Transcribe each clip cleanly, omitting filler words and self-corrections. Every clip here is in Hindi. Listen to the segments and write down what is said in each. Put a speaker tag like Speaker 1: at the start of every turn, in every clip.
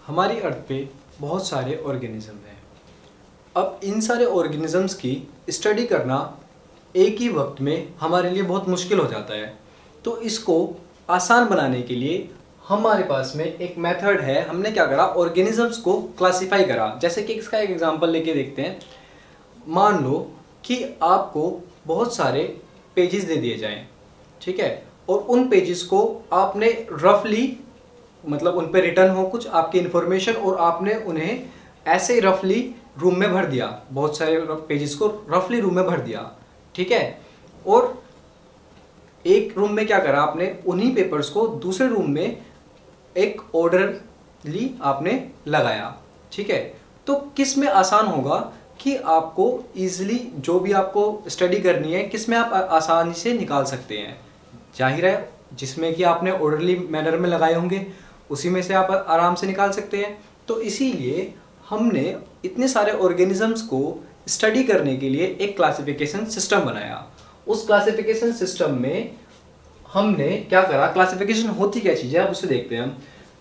Speaker 1: हमारी अर्थ पे बहुत सारे ऑर्गेनिज्म हैं। अब इन सारे ऑर्गेनिजम्स की स्टडी करना एक ही वक्त में हमारे लिए बहुत मुश्किल हो जाता है। तो इसको आसान बनाने के लिए हमारे पास में एक मेथड है। हमने क्या करा, ऑर्गेनिजम्स को क्लासिफाई करा। जैसे कि इसका एक एग्जांपल लेके देखते हैं। मान लो कि आपको बहुत सारे पेजेस दे दिए जाएं, ठीक है, और उन पेजेस को आपने रफली मतलब उन पे रिटर्न हो कुछ आपकी इन्फॉर्मेशन और आपने उन्हें ऐसे रफली रूम में भर दिया, बहुत सारे पेजेस को रफली रूम में भर दिया, ठीक है। और एक रूम में क्या करा आपने, उन्हीं पेपर्स को दूसरे रूम में एक ऑर्डरली आपने लगाया, ठीक है। तो किस में आसान होगा कि आपको इजीली जो भी आपको स्टडी करनी है किस में आप आसानी से निकाल सकते हैं। जाहिर है जिसमें कि आपने ऑर्डरली मैनर में लगाए होंगे उसी में से आप आराम से निकाल सकते हैं। तो इसीलिए हमने इतने सारे ऑर्गेनिजम्स को स्टडी करने के लिए एक क्लासिफिकेशन सिस्टम बनाया। उस क्लासिफिकेशन सिस्टम में हमने क्या करा, क्लासिफिकेशन होती क्या चीज़ है अब उसे देखते हैं हम।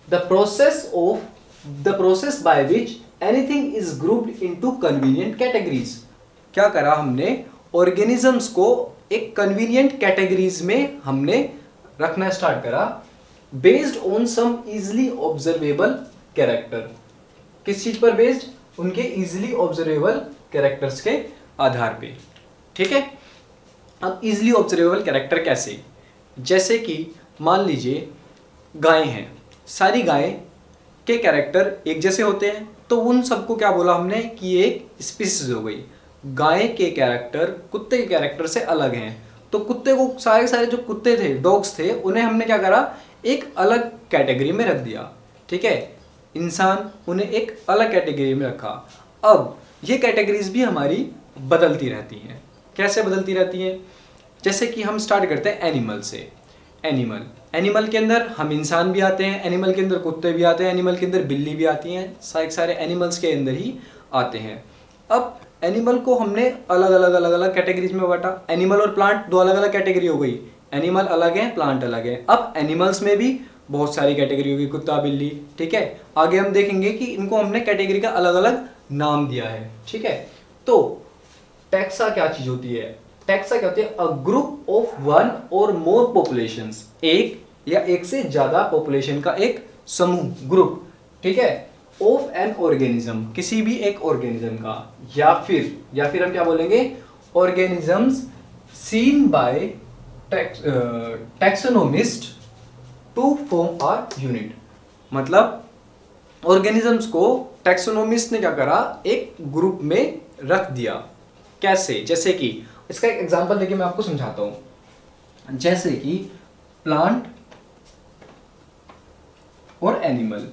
Speaker 1: The process by which anything is grouped into convenient categories. क्या करा हमने, ऑर्गेनिजम्स को एक कन्वीनियंट कैटेगरीज में हमने रखना स्टार्ट करा based on some easily observable character. किस चीज पर बेस्ड, उनके इजिली ऑब्जर्वेबल कैरेक्टर्स के आधार पे, ठीक है। अब इजिली ऑब्जर्वेबल कैरेक्टर कैसे, जैसे कि मान लीजिए गायें हैं, सारी गायें के कैरेक्टर एक जैसे होते हैं, तो उन सबको क्या बोला हमने कि ये एक स्पीसीज हो गई। गाय के कैरेक्टर कुत्ते के कैरेक्टर से अलग हैं, तो कुत्ते को सारे जो कुत्ते थे, डॉग्स थे, उन्हें हमने क्या करा, एक अलग कैटेगरी में रख दिया, ठीक है। इंसान उन्हें एक अलग कैटेगरी में रखा। अब ये कैटेगरीज भी हमारी बदलती रहती हैं। कैसे बदलती रहती हैं, जैसे कि हम स्टार्ट करते हैं एनिमल से। एनिमल के अंदर हम इंसान भी आते हैं, एनिमल के अंदर कुत्ते भी आते हैं, एनिमल के अंदर बिल्ली भी आती हैं, सारे एनिमल्स के अंदर ही आते हैं। अब एनिमल को हमने अलग अलग कैटेगरीज में बांटा। एनिमल और प्लांट दो अलग अलग कैटेगरी हो गई, एनिमल अलग है प्लांट अलग है। अब एनिमल्स में भी बहुत सारी कैटेगरी होगी, कुत्ता बिल्ली, ठीक है। आगे हम देखेंगे कि इनको हमने कैटेगरी का अलग अलग नाम दिया है, ठीक है। तो टैक्सा क्या चीज होती है, टैक्सा क्या होती है, अ ग्रुप ऑफ वन और मोर पॉपुलेशंस, एक या एक से ज्यादा पॉपुलेशन का एक समूह, ग्रुप, ठीक है, ऑफ एन ऑर्गेनिज्म, किसी भी एक ऑर्गेनिज्म का, या फिर हम क्या बोलेंगे, organisms seen by taxonomist to form a unit. मतलब ऑर्गेनिजम्स को टैक्सोनोमिस्ट ने क्या करा, एक ग्रुप में रख दिया। कैसे, जैसे कि इसका एक एग्जांपल देके मैं आपको समझाता हूं। जैसे कि प्लांट और एनिमल,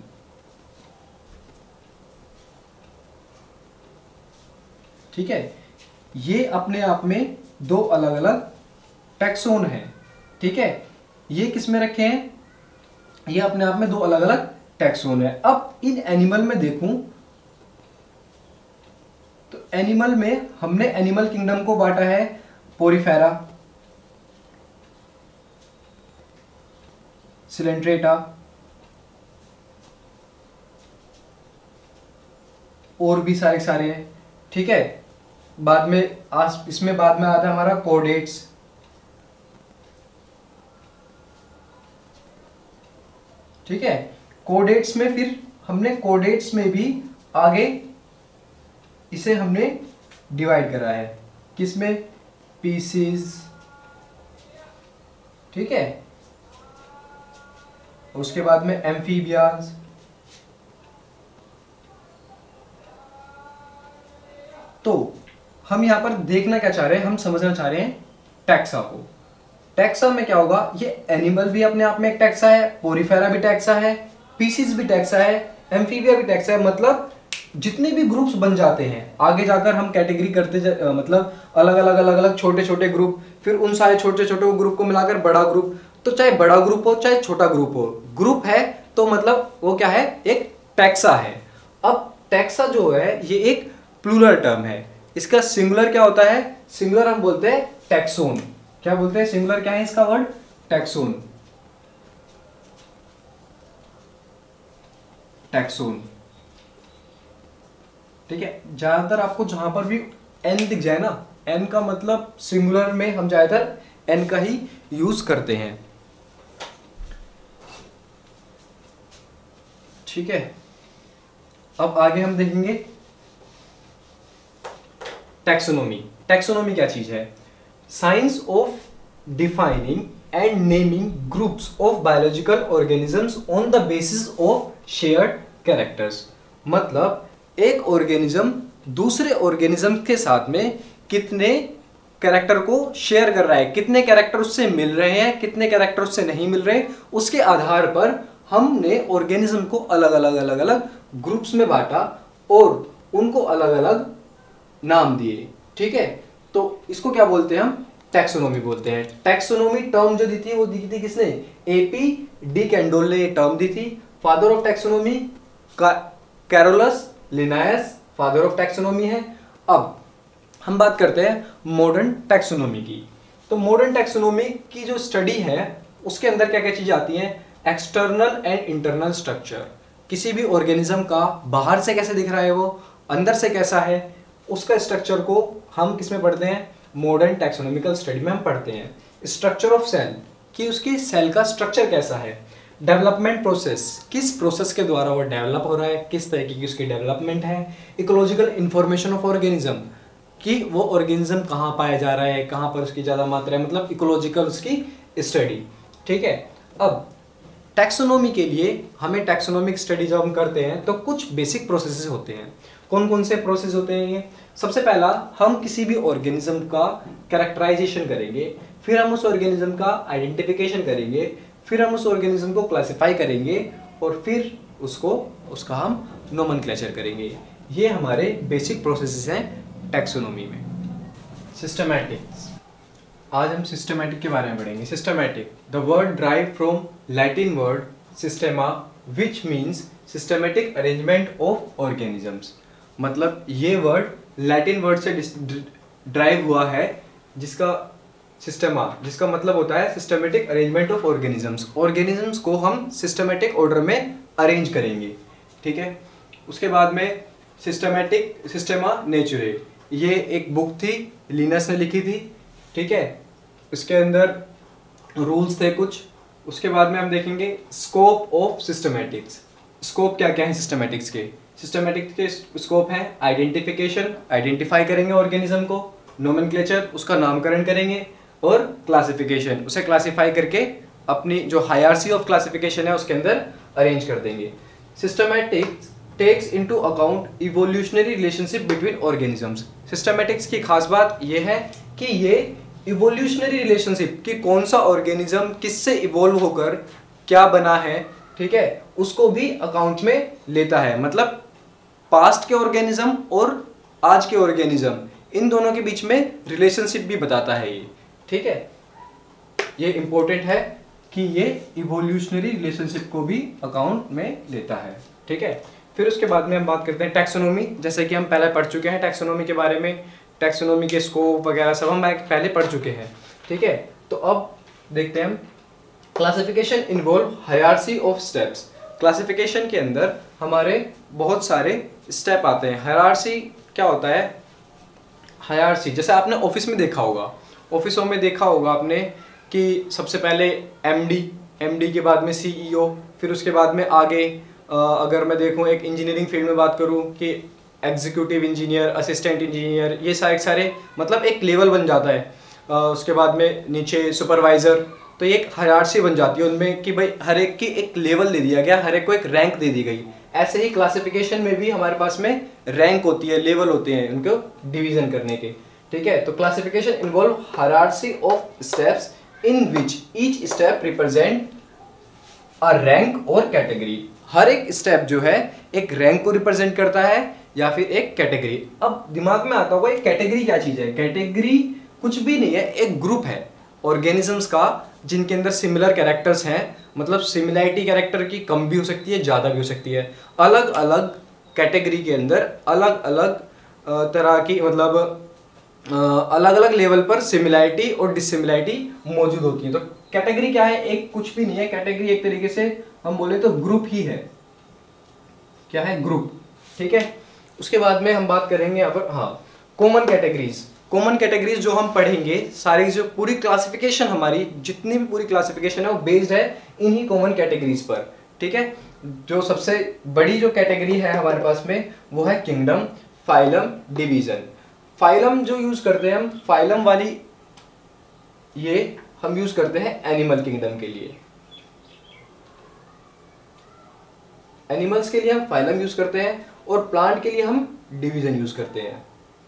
Speaker 1: ठीक है, ये अपने आप में दो अलग अलग टैक्सोन हैं, ठीक है। ये किस में रखे हैं, ये अपने आप में दो अलग अलग टैक्सोन है। अब इन एनिमल में देखूं तो एनिमल में हमने एनिमल किंगडम को बांटा है पोरीफेरा, सिलेंट्रेटा और भी सारे हैं, ठीक है। बाद में इसमें बाद में आता है हमारा कोडेट्स, ठीक है। कोडेट्स में फिर हमने कोडेट्स में भी आगे इसे हमने डिवाइड करा है, किसमें, पीसीज, ठीक है। उसके बाद में एम्फीबियंस, तो हम यहां पर देखना क्या चाह रहे हैं, हम समझना चाह रहे हैं टैक्सा को। टैक्सा में क्या होगा, ये एनिमल भी अपने आप में एक टैक्सा है, पोरीफेरा भी टैक्सा है, पीसीज भी टैक्सा है, एम्फीबिया भी टैक्सा है। मतलब जितने भी ग्रुप्स बन जाते हैं आगे जाकर हम कैटेगरी करते मतलब अलग अलग छोटे छोटे ग्रुप, फिर उन सारे छोटे छोटे ग्रुप को मिलाकर बड़ा ग्रुप। तो चाहे बड़ा ग्रुप हो चाहे छोटा ग्रुप हो, ग्रुप है तो मतलब वो क्या है, एक टैक्सा है। अब टैक्सा जो है ये एक प्लूरल टर्म है, इसका सिंगुलर क्या होता है, सिंगुलर हम बोलते हैं टैक्सोन। क्या बोलते हैं, सिंगुलर क्या है इसका वर्ड, टैक्सोन। टैक्सोन। ठीक है, ज्यादातर आपको जहां पर भी एन दिख जाए ना, एन का मतलब सिंगुलर में हम ज्यादातर एन का ही यूज करते हैं। ठीक है, अब आगे हम देखेंगे टैक्सोनॉमी। टैक्सोनॉमी क्या चीज है? Science of defining and naming groups of biological organisms on the basis of shared characters. मतलब एक ऑर्गेनिज्म दूसरे ऑर्गेनिज्म के साथ में कितने कैरेक्टर को शेयर कर रहा है, कितने कैरेक्टर उससे मिल रहे हैं, कितने कैरेक्टर उससे नहीं मिल रहे, उसके आधार पर हमने ऑर्गेनिज्म को अलग अलग ग्रुप्स में बांटा और उनको अलग अलग नाम दिए। ठीक है, तो इसको क्या बोलते हैं हम? टैक्सोनॉमी बोलते हैं। टैक्सोनॉमी टर्म जो दी थी वो दी थी किसने? एपी डी कैंडोल ने ये टर्म दी थी। Father of taxonomy Carolus Linnaeus father of taxonomy है। अब हम बात करते हैं मॉडर्न टैक्सोनॉमी की। तो मॉडर्न टैक्सोनॉमी की जो स्टडी है उसके अंदर क्या क्या चीजें आती हैं? एक्सटर्नल एंड इंटरनल स्ट्रक्चर, किसी भी ऑर्गेनिज्म का बाहर से कैसे दिख रहा है, वो अंदर से कैसा है, उसका स्ट्रक्चर को हम किस में पढ़ते हैं? मॉडर्न टैक्सोनॉमिकल स्टडी में हम पढ़ते हैं। स्ट्रक्चर ऑफ सेल, कि उसकी सेल का स्ट्रक्चर कैसा है। डेवलपमेंट प्रोसेस, किस प्रोसेस के द्वारा वो डेवलप हो रहा है, किस तरीके की उसकी डेवलपमेंट है। इकोलॉजिकल इंफॉर्मेशन ऑफ ऑर्गेनिज्म, कि वो ऑर्गेनिज्म कहाँ पाया जा रहा है, कहाँ पर उसकी ज़्यादा मात्रा है, मतलब इकोलॉजिकल उसकी स्टडी। ठीक है, अब टैक्सोनॉमी के लिए हमें टैक्सोनॉमिक स्टडी जब हम करते हैं तो कुछ बेसिक प्रोसेसेस होते हैं। कौन कौन से प्रोसेस होते हैं ये? सबसे पहला, हम किसी भी ऑर्गेनिज्म का कैरेक्टराइजेशन करेंगे, फिर हम उस ऑर्गेनिज्म का आइडेंटिफिकेशन करेंगे, फिर हम उस ऑर्गेनिज्म को क्लासिफाई करेंगे और फिर उसका हम नोमेनक्लेचर करेंगे। ये हमारे बेसिक प्रोसेसेस हैं टैक्सोनॉमी में। सिस्टमैटिक्स, आज हम सिस्टमैटिक के बारे में पढ़ेंगे। Systematic, the word drive from Latin word systema which means systematic arrangement of organisms. मतलब ये वर्ड लैटिन वर्ड से ड्राइव हुआ है जिसका सिस्टेमा, जिसका मतलब होता है systematic arrangement of organisms. Organisms को हम सिस्टमैटिक ऑर्डर में अरेंज करेंगे। ठीक है, उसके बाद में सिस्टेमा नेचुरे, ये एक बुक थी, लिनस ने लिखी थी। ठीक है, उसके अंदर रूल्स थे कुछ। उसके बाद में हम देखेंगे स्कोप ऑफ सिस्टमैटिक्स। स्कोप क्या क्या है सिस्टमैटिक्स के? सिस्टमैटिक्स के स्कोप है आइडेंटिफिकेशन, आइडेंटिफाई करेंगे ऑर्गेनिज्म को, नोमेनक्लेचर, उसका नामकरण करेंगे, और क्लासिफिकेशन, उसे क्लासिफाई करके अपनी जो हायरार्की ऑफ क्लासिफिकेशन है उसके अंदर अरेंज कर देंगे। Systematics takes into account evolutionary relationship between organisms. Systematics की खास बात यह है कि ये इवोल्यूशनरी रिलेशनशिप, कि कौन सा ऑर्गेनिज्म किससे इवोल्व होकर क्या बना है, ठीक है, उसको भी अकाउंट में लेता है। मतलब पास्ट के ऑर्गेनिज्म और आज के ऑर्गेनिज्म, इन दोनों के बीच में रिलेशनशिप भी बताता है ये। ठीक है, ये इंपॉर्टेंट है कि ये इवोल्यूशनरी रिलेशनशिप को भी अकाउंट में लेता है। ठीक है, फिर उसके बाद में हम बात करते हैं टैक्सोनॉमी। जैसे कि हम पहले पढ़ चुके हैं टैक्सोनॉमी के बारे में, टैक्सोनॉमी के स्कोप वगैरह सब हम पहले पढ़ चुके हैं। ठीक है, तो अब देखते हैं हम classification involve hierarchy of steps. Classification के अंदर हमारे बहुत सारे स्टेप आते हैं। हायरार्की क्या होता है? हायरार्की जैसे आपने ऑफिस में देखा होगा, ऑफिसों में देखा होगा आपने कि सबसे पहले एमडी के बाद में सीईओ, फिर उसके बाद में आगे अगर मैं देखूं एक इंजीनियरिंग फील्ड में बात करूं कि एग्जीक्यूटिव इंजीनियर, असिस्टेंट इंजीनियर, ये सारे मतलब एक लेवल बन जाता है। उसके बाद में नीचे सुपरवाइज़र, तो ये एक हायरार्की बन जाती है उनमें कि भाई हर एक की एक लेवल दे दिया गया, हर एक को एक रैंक दे दी गई। ऐसे ही क्लासिफिकेशन में भी हमारे पास में रैंक होती है, लेवल होते हैं उनको डिवीजन करने के। ठीक है, तो classification involve hierarchy of steps in which each step represent a rank और कैटेगरी। हर एक स्टेप जो है एक रैंक को रिप्रेजेंट करता है या फिर एक कैटेगरी। अब दिमाग में आता होगा एक कैटेगरी क्या चीज है? कैटेगरी कुछ भी नहीं है, एक ग्रुप है ऑर्गेनिजम्स का जिनके अंदर सिमिलर कैरेक्टर्स हैं। मतलब सिमिलैरिटी कैरेक्टर की कम भी हो सकती है, ज़्यादा भी हो सकती है। अलग अलग कैटेगरी के अंदर अलग अलग तरह की मतलब अलग अलग लेवल पर सिमिलैरिटी और डिसिमिलैरिटी मौजूद होती है। तो कैटेगरी क्या है? एक कुछ भी नहीं है, कैटेगरी एक तरीके से हम बोले तो ग्रुप ही है। क्या है, ग्रुप। ठीक है, उसके बाद में हम बात करेंगे यहाँ पर, हाँ, कॉमन कैटेगरीज। कॉमन कैटेगरीज जो हम पढ़ेंगे, सारी जो पूरी क्लासिफिकेशन हमारी जितनी भी पूरी क्लासिफिकेशन है वो बेस्ड है इन्हीं कॉमन कैटेगरीज पर। ठीक है, जो सबसे बड़ी जो कैटेगरी है हमारे पास में वो है किंगडम, फाइलम, डिवीजन। फाइलम जो यूज करते हैं हम, फाइलम वाली ये हम यूज करते हैं एनिमल किंगडम के लिए। एनिमल्स के लिए हम फाइलम यूज करते हैं और प्लांट के लिए हम डिवीजन यूज करते हैं।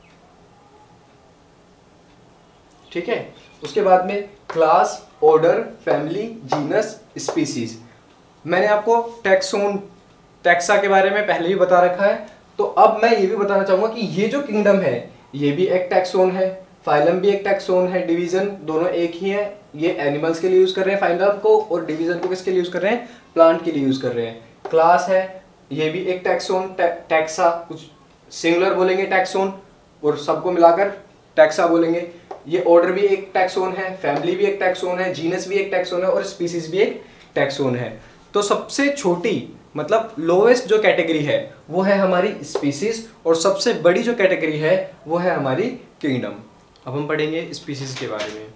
Speaker 1: ठीक है, उसके बाद में class, order, family, genus, species. मैंने आपको टैक्सा के बारे में पहले ही बता रखा है, तो अब मैं ये भी बताना चाहूंगा कि ये जो किंगडम है ये भी एक टैक्सोन है, फाइलम भी एक टैक्सोन है, डिवीजन दोनों एक ही है। ये एनिमल्स के लिए यूज कर रहे हैं फाइलम को, और डिवीजन को किसके लिए यूज कर रहे हैं, प्लांट के लिए यूज कर रहे हैं। क्लास है, ये भी एक टैक्सोन, टैक्सा, कुछ सिंगुलर बोलेंगे टैक्सोन और सबको मिलाकर टैक्सा बोलेंगे। ये ऑर्डर भी एक टैक्सोन है, फैमिली भी एक टैक्सोन है, जीनस भी एक टैक्सोन है और स्पीसीज भी एक टैक्सोन है। तो सबसे छोटी मतलब लोवेस्ट जो कैटेगरी है वो है हमारी स्पीसीज, और सबसे बड़ी जो कैटेगरी है वो है हमारी किंगडम। अब हम पढ़ेंगे स्पीसीज के बारे में।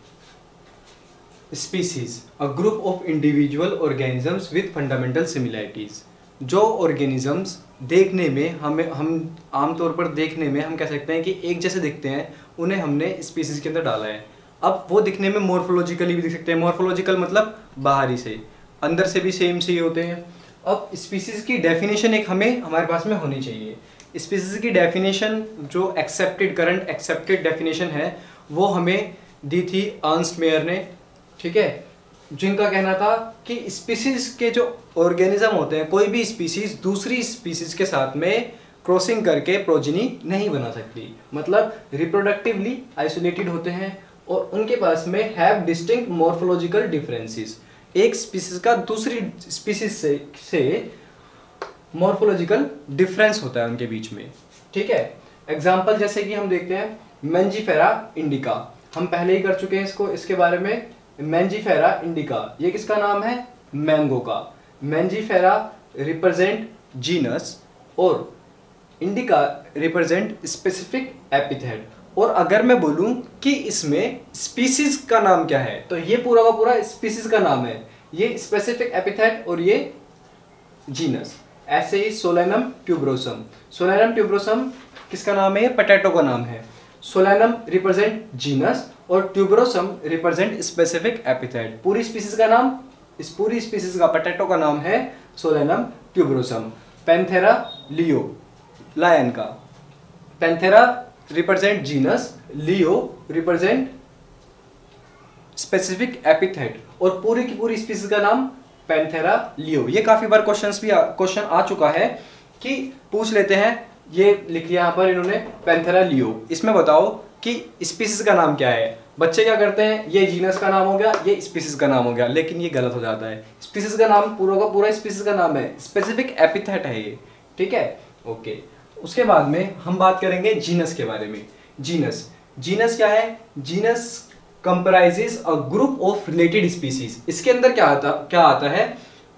Speaker 1: Species, a group of individual organisms with fundamental similarities. जो ऑर्गेनिजम्स देखने में हम आमतौर पर देखने में हम कह सकते हैं कि एक जैसे दिखते हैं, उन्हें हमने स्पीसीज के अंदर डाला है। अब वो दिखने में मॉर्फोलॉजिकली भी दिख सकते हैं। मॉर्फोलॉजिकल मतलब बाहरी से, अंदर से भी सेम से ही होते हैं। अब स्पीसीज की डेफिनेशन एक हमारे पास में होनी चाहिए। स्पीसीज की डेफिनेशन जो करंट एक्सेप्टेड डेफिनेशन है वो हमें दी थी अर्नस्ट मेयर ने। ठीक है, जिनका कहना था कि स्पीसीज के जो ऑर्गेनिज्म होते हैं, कोई भी स्पीसीज दूसरी स्पीसीज के साथ में क्रॉसिंग करके प्रोजेनी नहीं बना सकती, मतलब रिप्रोडक्टिवली आइसोलेटेड होते हैं और उनके पास में हैव डिस्टिंक्ट मॉर्फोलॉजिकल डिफरेंसेस। एक स्पीसीज का दूसरी स्पीसीज से मॉर्फोलॉजिकल डिफरेंस होता है उनके बीच में। ठीक है, एग्जांपल जैसे कि हम देखते हैं मैंजीफेरा इंडिका, हम पहले ही कर चुके हैं इसके बारे में। मैंजीफेरा इंडिका ये किसका नाम है, मैंगो का। मैंजीफेरा रिप्रेजेंट जीनस और इंडिका रिप्रेजेंट स्पेसिफिक एपिथेट। और अगर मैं बोलूं कि इसमें स्पीसीज का नाम क्या है, तो ये पूरा का पूरा स्पीसीज का नाम है, ये स्पेसिफिक एपिथेट और ये जीनस। ऐसे ही सोलेनम ट्यूबरोसम, सोलेनम ट्यूबरोसम किसका नाम है, ये पोटैटो का नाम है। सोलेनम रिप्रेजेंट जीनस और ट्यूबरोसम रिप्रेजेंट स्पेसिफिक एपिथेट। पूरी स्पीसीज का नाम, इस पूरी स्पीसीज का पोटैटो का नाम है Solanum tuberosum. Panthera leo, lion का। Panthera represent genus, leo represent specific epithet, और पूरी की पूरी स्पीसीज का नाम पैंथेरा लियो। ये काफी बार क्वेश्चन आ चुका है कि पूछ लेते हैं, ये लिख लिया यहाँ पर इन्होंने पैंथेरा लियो, इसमें बताओ कि स्पीसीज का नाम क्या है। बच्चे क्या करते हैं, ये जीनस का नाम हो गया, ये स्पीसीज का नाम हो गया, लेकिन ये गलत हो जाता है। स्पीसीज का नाम पूरा का पूरा स्पीसीज का नाम है, स्पेसिफिक एपिथेट है ये। ठीक है, ओके। उसके बाद में हम बात करेंगे जीनस के बारे में। जीनस क्या है, genus comprises a group of related species. इसके अंदर क्या आता है,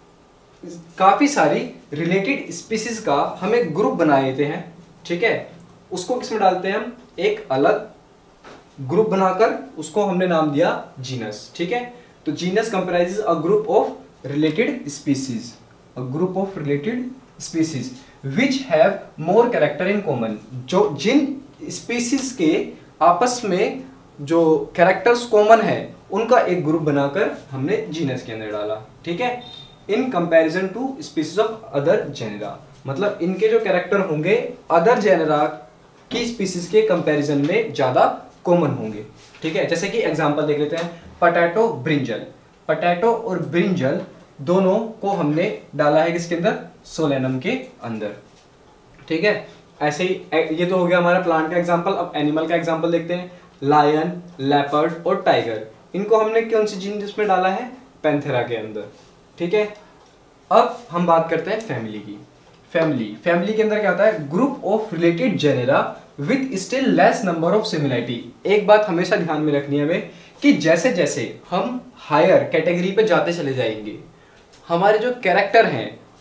Speaker 1: काफी सारी रिलेटेड स्पीसीज का हम एक ग्रुप बना लेते हैं। ठीक है, उसको किसमें डालते हैं हम, एक अलग ग्रुप बनाकर उसको हमने नाम दिया जीनस। ठीक है, तो genus comprises a group of related species, a group of related species which have more character in common. जो जिन स्पीसीज के आपस में जो कैरेक्टर्स कॉमन है उनका एक ग्रुप बनाकर हमने जीनस के अंदर डाला। ठीक है, in comparison to species of other genera, मतलब इनके जो कैरेक्टर होंगे अदर जेनेरा की स्पीसीज के कंपैरिजन में ज्यादा कॉमन होंगे। ठीक है, जैसे कि एग्जांपल देख लेते हैं, पोटैटो ब्रिंजल। पोटैटो और ब्रिंजल दोनों को हमने डाला है किसके अंदर, सोलेनम के अंदर। ठीक है, ऐसे ही ये तो हो गया हमारा प्लांट का एग्जांपल। अब एनिमल का एग्जांपल देखते हैं, लायन, लेपर्ड और टाइगर, इनको हमने कौन सी जीनस में डाला है, पैंथेरा के अंदर। ठीक है, अब हम बात करते हैं फैमिली की। फैमिली के अंदर क्या होता है, group of related genera with still less number of similarity. एक बात हमेशा ध्यान में रखनी है हमें कि जैसे जैसे हम हायर कैटेगरी पे जाते चले जाएंगे, हमारे जो कैरेक्टर हैं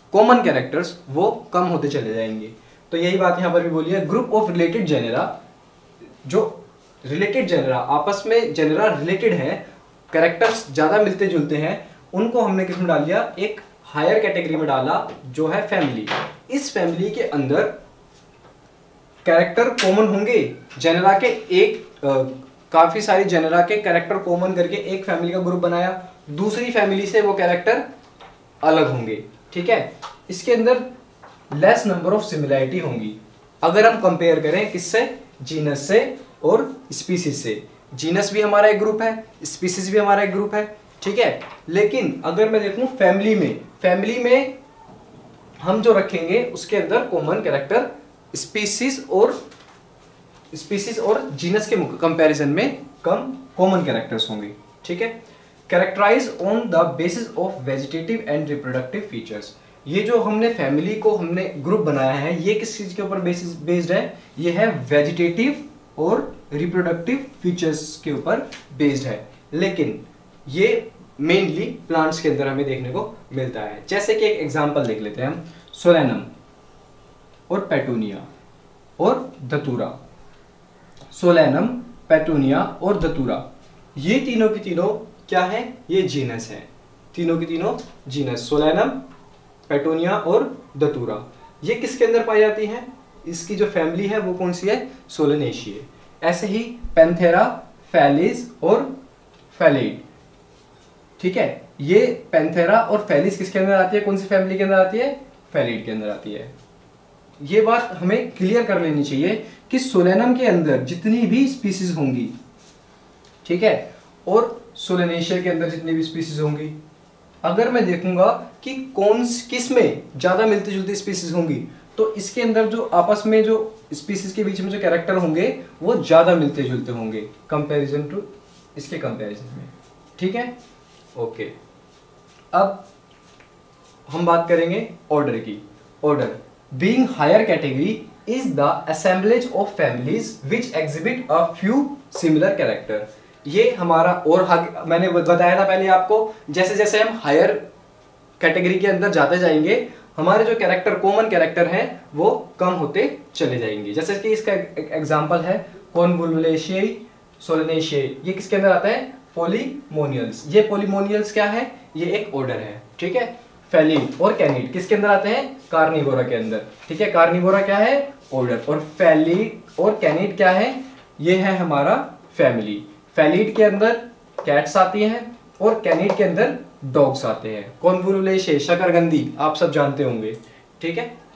Speaker 1: कॉमन कैरेक्टर्स वो कम होते चले जाएंगे। तो यही बात यहाँ पर भी बोली है, ग्रुप ऑफ रिलेटेड जेनेरा, जो रिलेटेड जेनेरा आपस में जेनेरा रिलेटेड है, कैरेक्टर्स ज्यादा मिलते जुलते हैं, उनको हमने किस में डाल दिया, एक हायर कैटेगरी में डाला जो है फैमिली। इस फैमिली के अंदर कैरेक्टर कॉमन होंगे, जेनेरा के एक काफी सारी जेनेरा के कैरेक्टर कॉमन करके एक फैमिली का ग्रुप बनाया, दूसरी फैमिली से वो कैरेक्टर अलग होंगे, ठीक है। इसके अंदर लेस नंबर ऑफ सिमिलैरिटी होंगी अगर हम कंपेयर करें किससे, जीनस से और स्पीसीज से। जीनस भी हमारा एक ग्रुप है, स्पीसीज भी हमारा एक ग्रुप है, ठीक है। लेकिन अगर मैं देखूं फैमिली में हम जो रखेंगे उसके अंदर कॉमन कैरेक्टर स्पीसीज और जीनस के कंपैरिजन में कम कॉमन कैरेक्टर्स होंगे, ठीक है। Characterize on the basis of vegetative and reproductive features. ये जो हमने फैमिली को हमने ग्रुप बनाया है, ये किस चीज के ऊपर बेस्ड है, ये है वेजिटेटिव और रिप्रोडक्टिव फीचर्स के ऊपर बेस्ड है। लेकिन ये मेनली प्लांट्स के अंदर हमें देखने को मिलता है। जैसे कि एक एग्जांपल देख लेते हैं हम, सोलेनम और पेटूनिया और धतूरा। सोलेनम, पेटूनिया और धतूरा, ये तीनों की तीनों क्या है, ये जीनस है, तीनों की तीनों जीनस, सोलेनम, पेटूनिया और धतूरा। ये किसके अंदर पाई जाती हैं, इसकी जो फैमिली है वो कौन सी है, सोलेनेशिए। ऐसे ही पैंथेरा, फैलिस और फैलिड, ठीक है। ये पैंथेरा और फैलिस किसके अंदर आती है, कौन सी फैमिली के अंदर आती है, फैलिड के अंदर आती है। ये बात हमें क्लियर कर लेनी चाहिए कि सोलेनम के अंदर जितनी भी स्पीसीज होंगी, ठीक है, और सोलेनेशिया के अंदर जितनी भी स्पीसीज होंगी, अगर मैं देखूंगा कि किस में ज्यादा मिलती जुलती स्पीसीज होंगी, तो इसके अंदर जो आपस में जो स्पीसीज के बीच में जो कैरेक्टर होंगे वो ज्यादा मिलते जुलते होंगे कंपैरिजन टू इसके कंपैरिजन में, ठीक है। ओके, अब हम बात करेंगे ऑर्डर की। Order being higher category is the assemblage of families which exhibit a few similar character. ये हमारा, और मैंने बताया था पहले आपको, जैसे जैसे हम हायर कैटेगरी के अंदर जाते जाएंगे हमारे जो कैरेक्टर कॉमन कैरेक्टर हैं वो कम होते चले जाएंगे। जैसे कि इसका एग्जांपल है कॉन्वोल्वुलेशियाई, सोलेनेशियाई, ये किसके अंदर आता है, पॉलीमोनियल्स। ये पॉलीमोनियल्स क्या है, ये एक ऑर्डर है, ठीक है। फैलिड और कैनिड किसके अंदर आते हैं, कार्निवोरा के अंदर, ठीक है। कार्निवोरा क्या है, ऑर्डर, और फैलिड और कैनिड क्या है, ये है हमारा फैमिली। फैलिड के अंदर कैट्स आती हैं और कैनिड के अंदर डॉग्स आते हैं। कॉन्वोल्वुलेशियाई, शकरकंदी, आप सब जानते होंगे, ठीक है।